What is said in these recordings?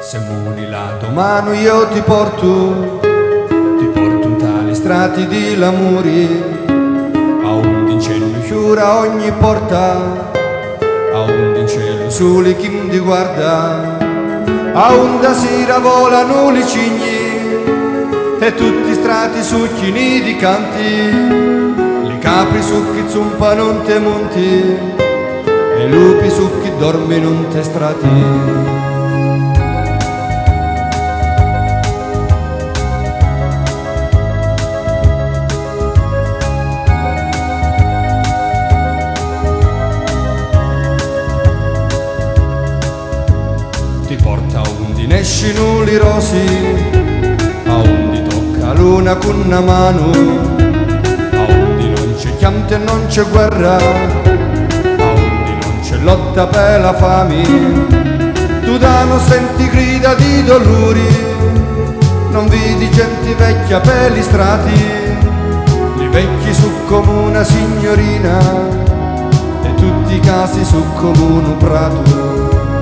Se muni la tua mano io ti porto in tali strati di lamuri, a un incendio chiura ogni porta, a un in cielo soli chi ti guarda, a un da sera volano le cigni e tutti strati succhini di canti, le capri su chi zumpano in te monti e lupi su chi dormono in te strati. Ti porta undi nescino li rosi, a undi tocca luna con una mano, a undi non c'è chiamte e non c'è guerra, a undi non c'è lotta per la fame. Tu da non senti grida di dolori, non vedi gente vecchia per gli strati, li vecchi su come una signorina e tutti i casi su come un prato.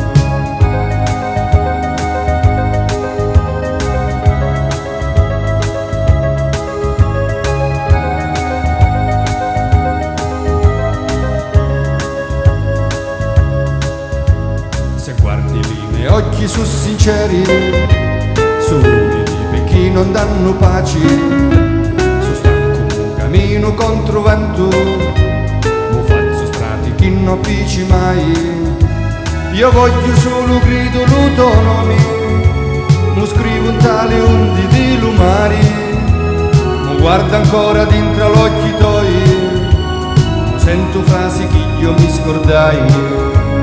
Guardi lì nei occhi su sinceri, su di chi non danno pace, su stanco un cammino contro vento, mo faccio strati chi non pici mai. Io voglio solo grido l'autonomi, mo scrivo un tale undi di lumari, mo guarda ancora dentro l'occhi tuoi, mo sento frasi che io mi scordai.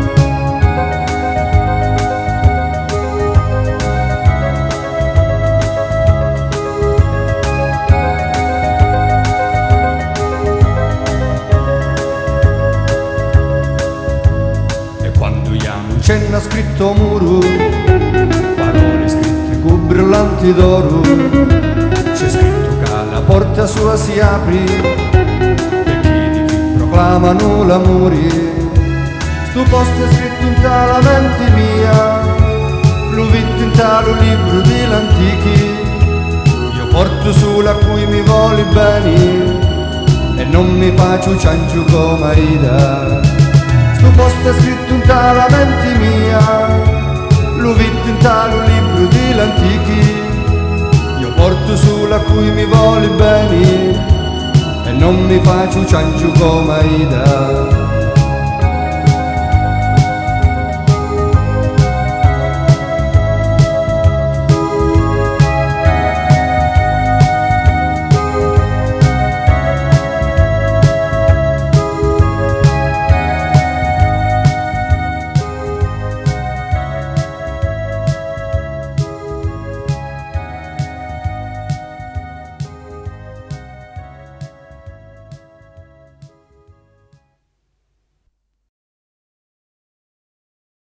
C'è scritto muro, parole scritte con brillanti d'oro, c'è scritto che la porta sua si apre per chi proclamano l'amore. Sto posto è scritto in tala mente mia, l'ho visto in talo libro dell'antichi, io porto sulla cui mi voli bene e non mi faccio ciancio come Aida. Sto posto è scritto in tala mente mia, l'ho visto in talo libro dell'antichi, io porto sulla cui mi voli bene e non mi faccio ciancio come Aida.